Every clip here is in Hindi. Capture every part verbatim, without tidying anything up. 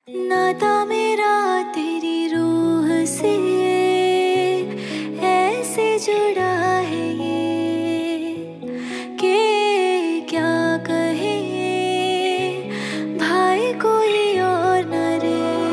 नाता मेरा तेरी रूह से ऐसे जुड़ा है ये कि क्या कहे भाई कोई और न रे।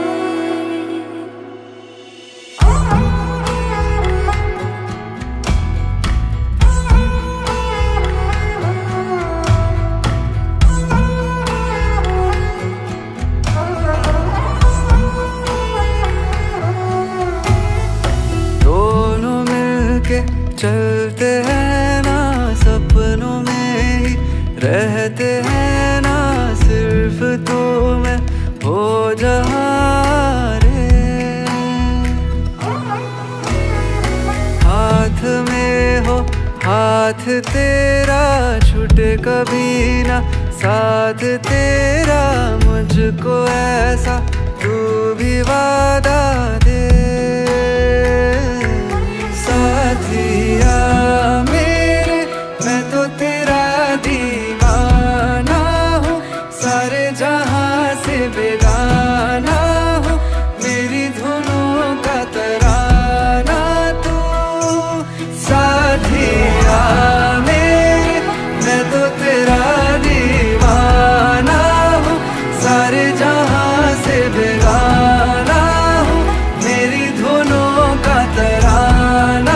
चलते हैं ना सपनों में ही रहते हैं ना, सिर्फ तू मैं हो जहाँ रे। हाथ में हो हाथ तेरा, छूटे कभी ना साथ तेरा, मुझको ऐसा तू भी वादा दे। साथिया मेरे मैं तो तेरा दीवाना हूँ, सारे जहाँ से बेगाना हूँ, मेरी धुनों का तराना तू। साथिया मेरे मैं तो तेरा दीवाना हूँ, सारे जहाँ से बेगाना हूँ, मेरी धुनों का तराना।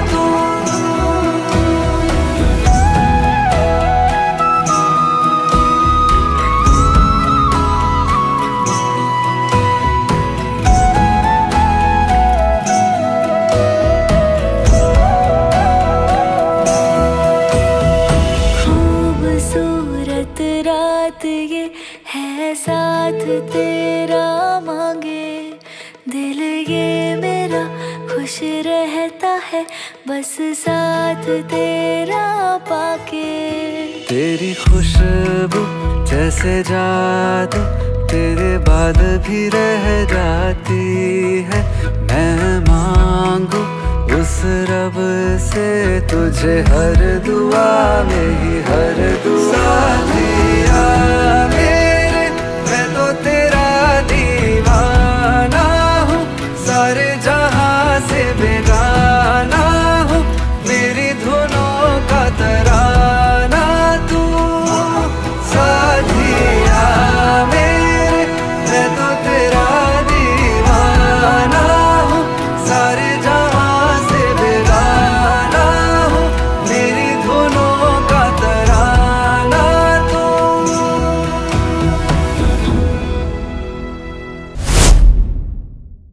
रात ये है साथ तेरा मांगे, दिल ये मेरा खुश रहता है बस साथ तेरा पाके। तेरी खुशबू जैसे जादू तेरे बाद भी रह जाती है, मैं मांगू उस रब से तुझे हर दुआ में ही हर दुआ। साथिया